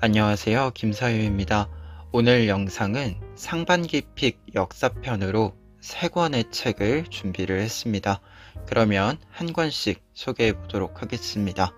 안녕하세요. 김사유입니다. 오늘 영상은 상반기 픽 역사편으로 3권의 책을 준비를 했습니다. 그러면 한 권씩 소개해 보도록 하겠습니다.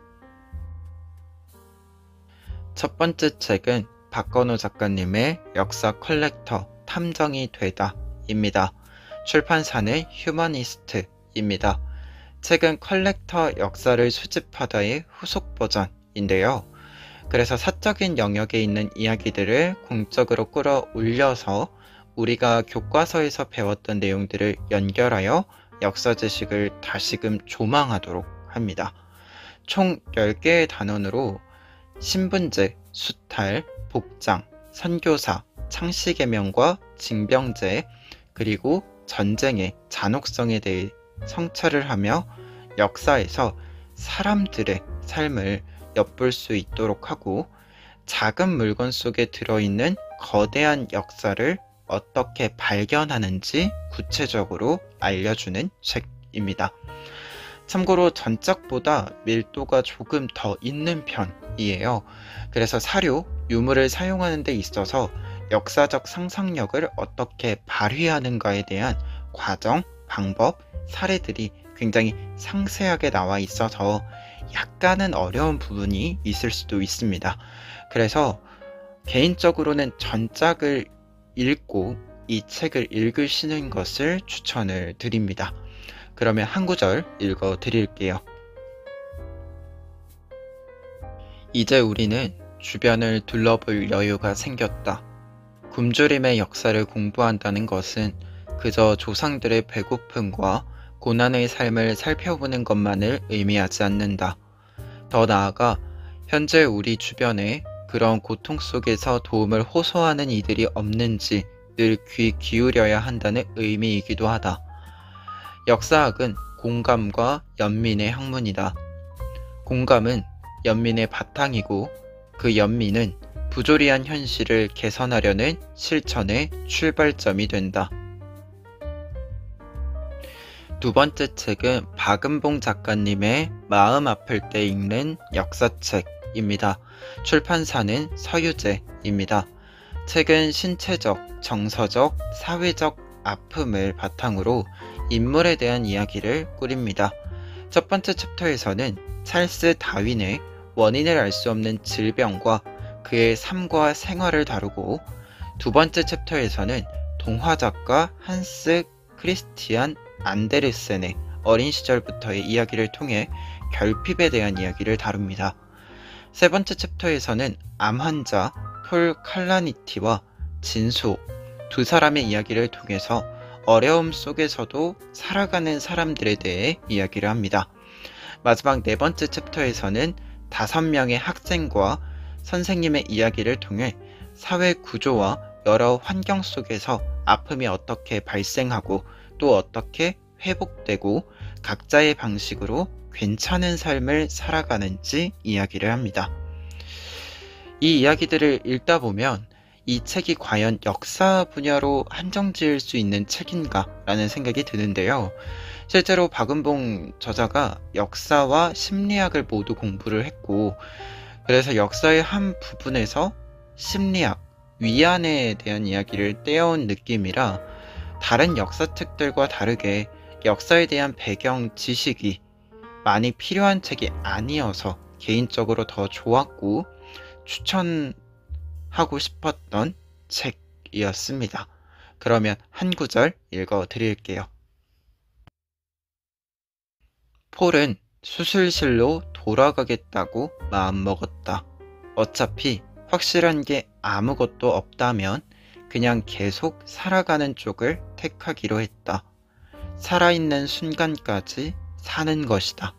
첫 번째 책은 박건우 작가님의 역사 컬렉터 탐정이 되다 입니다. 출판사는 휴머니스트입니다. 책은 컬렉터 역사를 수집하다의 후속 버전인데요. 그래서 사적인 영역에 있는 이야기들을 공적으로 끌어올려서 우리가 교과서에서 배웠던 내용들을 연결하여 역사 지식을 다시금 조망하도록 합니다. 총 10개의 단원으로 신분제, 수탈, 복장, 선교사, 창씨개명과 징병제, 그리고 전쟁의 잔혹성에 대해 성찰을 하며 역사에서 사람들의 삶을 엿볼 수 있도록 하고 작은 물건 속에 들어있는 거대한 역사를 어떻게 발견하는지 구체적으로 알려주는 책입니다. 참고로 전작보다 밀도가 조금 더 있는 편이에요. 그래서 사료, 유물을 사용하는 데 있어서 역사적 상상력을 어떻게 발휘하는가에 대한 과정, 방법, 사례들이 굉장히 상세하게 나와 있어서 약간은 어려운 부분이 있을 수도 있습니다. 그래서 개인적으로는 전작을 읽고 이 책을 읽으시는 것을 추천을 드립니다. 그러면 한 구절 읽어 드릴게요. 이제 우리는 주변을 둘러볼 여유가 생겼다. 굶주림의 역사를 공부한다는 것은 그저 조상들의 배고픔과 고난의 삶을 살펴보는 것만을 의미하지 않는다. 더 나아가 현재 우리 주변에 그런 고통 속에서 도움을 호소하는 이들이 없는지 늘 귀 기울여야 한다는 의미이기도 하다. 역사학은 공감과 연민의 학문이다. 공감은 연민의 바탕이고 그 연민은 부조리한 현실을 개선하려는 실천의 출발점이 된다. 두 번째 책은 박은봉 작가님의 마음 아플 때 읽는 역사책입니다. 출판사는 서유제입니다. 책은 신체적, 정서적, 사회적 아픔을 바탕으로 인물에 대한 이야기를 꾸립니다. 첫 번째 챕터에서는 찰스 다윈의 원인을 알 수 없는 질병과 그의 삶과 생활을 다루고 두 번째 챕터에서는 동화작가 한스 크리스티안 안데르센의 어린 시절부터의 이야기를 통해 결핍에 대한 이야기를 다룹니다. 세 번째 챕터에서는 암 환자 폴 칼라니티와 진소 두 사람의 이야기를 통해서 어려움 속에서도 살아가는 사람들에 대해 이야기를 합니다. 마지막 네 번째 챕터에서는 5명의 학생과 선생님의 이야기를 통해 사회 구조와 여러 환경 속에서 아픔이 어떻게 발생하고 또 어떻게 회복되고 각자의 방식으로 괜찮은 삶을 살아가는지 이야기를 합니다. 이 이야기들을 읽다 보면 이 책이 과연 역사 분야로 한정지을 수 있는 책인가 라는 생각이 드는데요. 실제로 박은봉 저자가 역사와 심리학을 모두 공부를 했고 그래서 역사의 한 부분에서 심리학, 위안에 대한 이야기를 떼어온 느낌이라 다른 역사책들과 다르게 역사에 대한 배경 지식이 많이 필요한 책이 아니어서 개인적으로 더 좋았고 추천하고 싶었던 책이었습니다. 그러면 한 구절 읽어 드릴게요. 폴은 수술실로 돌아가겠다고 마음먹었다. 어차피 확실한 게 아무것도 없다면 그냥 계속 살아가는 쪽을 택하기로 했다. 살아있는 순간까지 사는 것이다.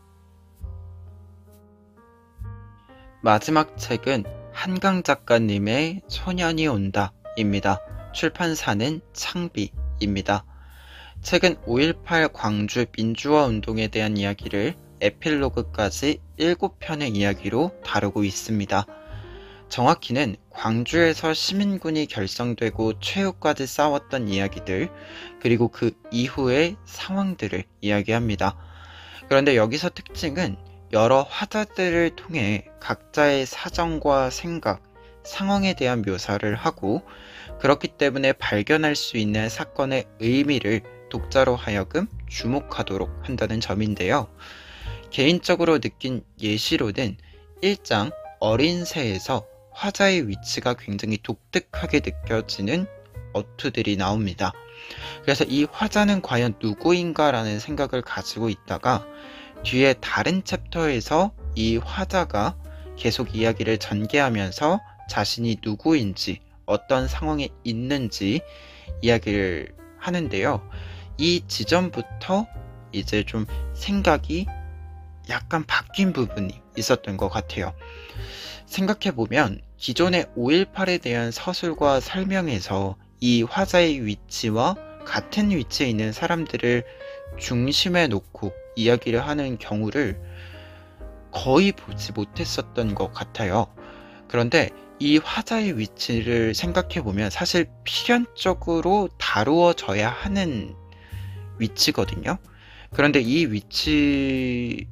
마지막 책은 한강 작가님의 소년이 온다 입니다. 출판사는 창비입니다. 책은 5.18 광주 민주화 운동에 대한 이야기를 에필로그까지 7편의 이야기로 다루고 있습니다. 정확히는 광주에서 시민군이 결성되고 최후까지 싸웠던 이야기들, 그리고 그 이후의 상황들을 이야기합니다. 그런데 여기서 특징은 여러 화자들을 통해 각자의 사정과 생각, 상황에 대한 묘사를 하고 그렇기 때문에 발견할 수 있는 사건의 의미를 독자로 하여금 주목하도록 한다는 점인데요. 개인적으로 느낀 예시로는 1장 어린 새에서 화자의 위치가 굉장히 독특하게 느껴지는 어투들이 나옵니다. 그래서 이 화자는 과연 누구인가라는 생각을 가지고 있다가 뒤에 다른 챕터에서 이 화자가 계속 이야기를 전개하면서 자신이 누구인지 어떤 상황에 있는지 이야기를 하는데요. 이 지점부터 이제 좀 생각이 약간 바뀐 부분이 있었던 것 같아요. 생각해보면 기존의 5.18에 대한 서술과 설명에서 이 화자의 위치와 같은 위치에 있는 사람들을 중심에 놓고 이야기를 하는 경우를 거의 보지 못했었던 것 같아요. 그런데 이 화자의 위치를 생각해보면 사실 필연적으로 다루어져야 하는 위치거든요. 그런데 이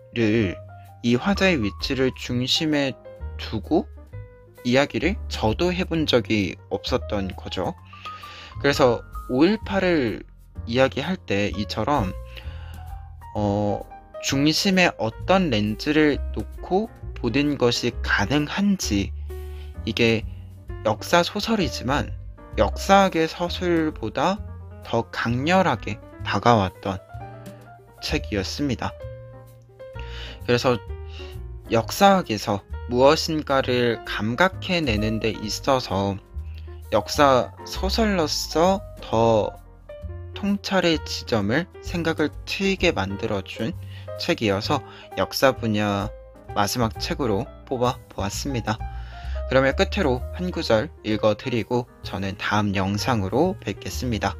화자의 위치를 중심에 두고 이야기를 저도 해본 적이 없었던 거죠. 그래서 5.18을 이야기할 때 이처럼 중심에 어떤 렌즈를 놓고 보는 것이 가능한지, 이게 역사 소설이지만 역사학의 서술보다 더 강렬하게 다가왔던 책이었습니다. 그래서 역사학에서 무엇인가를 감각해내는 데 있어서 역사 소설로서 더 통찰의 지점을 생각을 트이게 만들어준 책이어서 역사 분야 마지막 책으로 뽑아 보았습니다. 그러면 끝으로 한 구절 읽어드리고 저는 다음 영상으로 뵙겠습니다.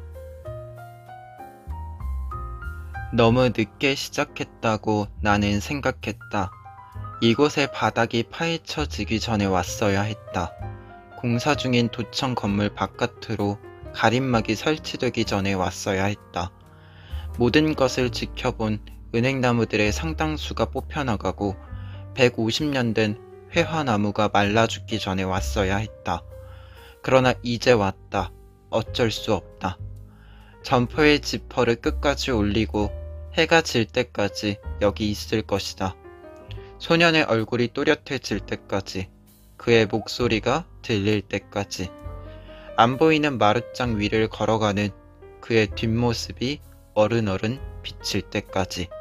너무 늦게 시작했다고 나는 생각했다. 이곳의 바닥이 파헤쳐지기 전에 왔어야 했다. 공사 중인 도청 건물 바깥으로 가림막이 설치되기 전에 왔어야 했다. 모든 것을 지켜본 은행나무들의 상당수가 뽑혀나가고 150년 된 회화나무가 말라 죽기 전에 왔어야 했다. 그러나 이제 왔다. 어쩔 수 없다. 점퍼의 지퍼를 끝까지 올리고 해가 질 때까지 여기 있을 것이다. 소년의 얼굴이 또렷해질 때까지, 그의 목소리가 들릴 때까지, 안 보이는 마룻장 위를 걸어가는 그의 뒷모습이 어른어른 비칠 때까지.